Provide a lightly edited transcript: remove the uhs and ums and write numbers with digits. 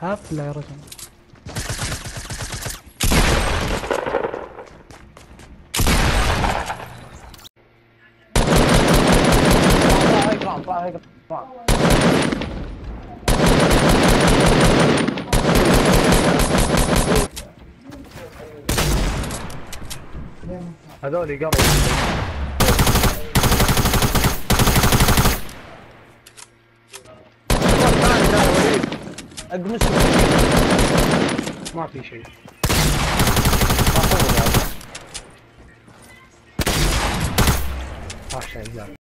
حفلة يا رجل. هذول قبل اقمص ما في شيء. ما شاء الله.